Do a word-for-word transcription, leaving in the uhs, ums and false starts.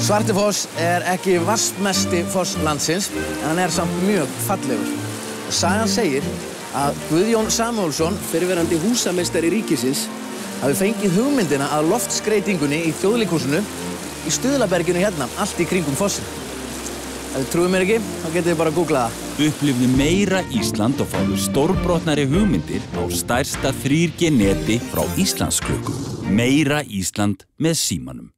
Svartifoss er ekki vatnsmesti foss landsins, en hann er samt mjög fallegur. Og sagan segir að Guðjón Samúelsson, fyrrverandi húsameistari ríkisins, hafi fengið hugmyndina að loftskreytingunni í Þjóðleikhúsinu í Stuðlaberginu hérna, allt í kringum fossin. Ef þið trúið mér ekki, þá getið þið bara að googla það. Upplifðu meira Ísland og fáðu stórbrotnari hugmyndir á stærsta þrjú G neti frá Íslandsklukku. Meira Ísland með símanum.